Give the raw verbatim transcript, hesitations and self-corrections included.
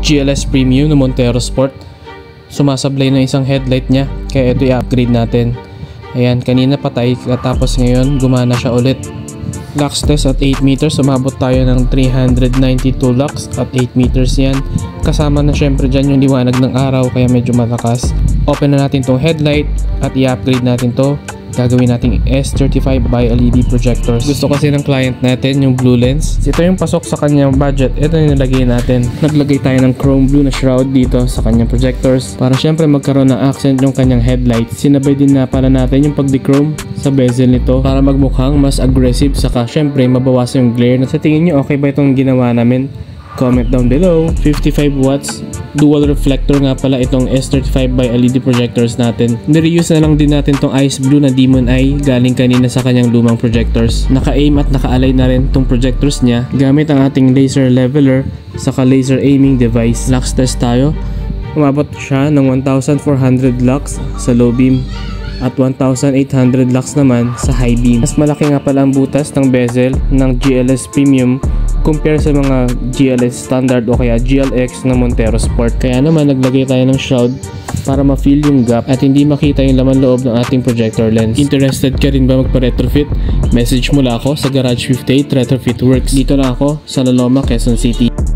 G L S Premium na Montero Sport. Sumasablay na isang headlight niya, kaya ito i-upgrade natin. Ayan, kanina patay tapos ngayon gumana siya ulit. Lux test at eight meters, umabot tayo ng three hundred ninety-two lux at eight meters yan. Kasama na syempre dyan yung liwanag ng araw kaya medyo malakas. Open na natin tong headlight at i-upgrade natin to. Gagawin nating S thirty-five by L E D projectors. Gusto kasi ng client natin yung blue lens. Ito yung pasok sa kanyang budget. Ito yung nilagay natin. Naglagay tayo ng chrome blue na shroud dito sa kanyang projectors para syempre magkaroon ng accent yung kanyang headlight. Sinabay din na pala natin yung pag-dechrome sa bezel nito para magmukhang mas aggressive, saka syempre mabawasan yung glare. Sa tingin nyo okay ba itong ginawa namin? Comment down below. fifty-five watts dual reflector nga pala itong S thirty-five by L E D projectors natin. Nireuse na lang din natin tong ice blue na Demon Eye galing kanina sa kanyang lumang projectors. Naka-aim at naka-align na rin tong projectors niya gamit ang ating laser leveler saka laser aiming device. Lux test tayo. Umabot siya ng one thousand four hundred lux sa low beam at one thousand eight hundred lux naman sa high beam. Mas malaki nga pala ang butas ng bezel ng G L S Premium compare sa mga G L S standard o kaya G L X na Montero Sport. Kaya naman naglagay tayo ng shroud para ma-fill yung gap at hindi makita yung laman loob ng ating projector lens. Interested ka rin ba magpa-retrofit? Message mo lang ako sa Garage fifty-eight Retrofit Works. Dito lang ako sa Laloma, Quezon City.